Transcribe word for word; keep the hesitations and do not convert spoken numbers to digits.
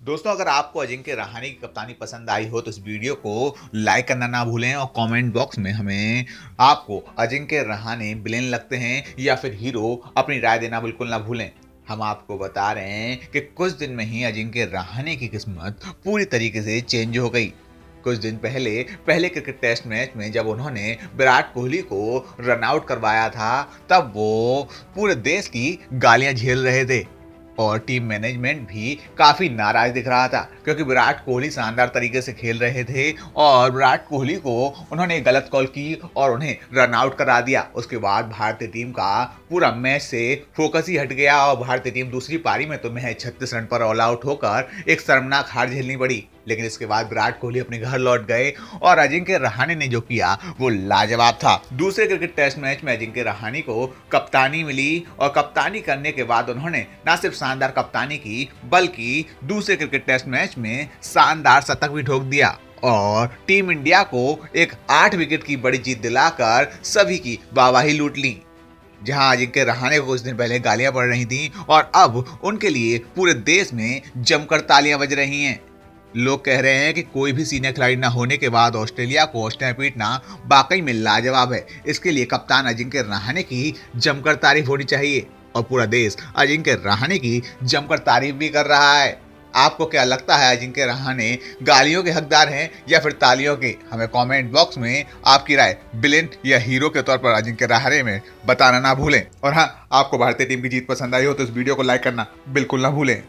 दोस्तों, अगर आपको अजिंक्य रहाणे की कप्तानी पसंद आई हो तो इस वीडियो को लाइक करना ना भूलें और कमेंट बॉक्स में हमें आपको अजिंक्य रहाणे विलेन लगते हैं या फिर हीरो अपनी राय देना बिल्कुल ना भूलें। हम आपको बता रहे हैं कि कुछ दिन में ही अजिंक्य रहाणे की किस्मत पूरी तरीके से चेंज हो गई। कुछ दिन पहले पहले क्रिकेट टेस्ट मैच में जब उन्होंने विराट कोहली को रन आउट करवाया था, तब वो पूरे देश की गालियां झेल रहे थे और टीम मैनेजमेंट भी काफी नाराज दिख रहा था, क्योंकि विराट कोहली शानदार तरीके से खेल रहे थे और विराट कोहली को उन्होंने गलत कॉल की और उन्हें रन आउट करा दिया। उसके बाद भारतीय टीम का पूरा मैच से फोकस ही हट गया और भारतीय टीम दूसरी पारी में तो महज छत्तीस रन पर ऑल आउट होकर एक शर्मनाक हार झेलनी पड़ी। लेकिन इसके बाद विराट कोहली अपने घर लौट गए और अजिंक्य रहाणे ने जो किया वो लाजवाब था। दूसरे क्रिकेट टेस्ट मैच में अजिंक्य रहाणे को कप्तानी मिली और कप्तानी करने के बाद उन्होंने न सिर्फ शानदार कप्तानी की बल्कि दूसरे क्रिकेट टेस्ट मैच में शानदार शतक भी ठोक दिया और टीम इंडिया को एक आठ विकेट की बड़ी जीत दिलाकर सभी की वाहवाही लूट ली। जहां अजिंक्य रहाणे को कुछ दिन पहले गालियां पड़ रही थी और अब उनके लिए पूरे देश में जमकर तालियां बज रही हैं। लोग कह रहे हैं कि कोई भी सीनियर खिलाड़ी न होने के बाद ऑस्ट्रेलिया को ऑस्ट्रेलिया पीटना वाकई में लाजवाब है। इसके लिए कप्तान अजिंक्य रहाणे की जमकर तारीफ होनी चाहिए और पूरा देश अजिंक्य रहाणे की जमकर तारीफ भी कर रहा है। आपको क्या लगता है, अजिंक्य रहाणे गालियों के हकदार हैं या फिर तालियों के? हमें कमेंट बॉक्स में आपकी राय विलेन या हीरो के तौर पर अजिंक्य रहाणे में बताना ना भूलें। और हाँ, आपको भारतीय टीम की जीत पसंद आई हो तो इस वीडियो को लाइक करना बिल्कुल ना भूलें।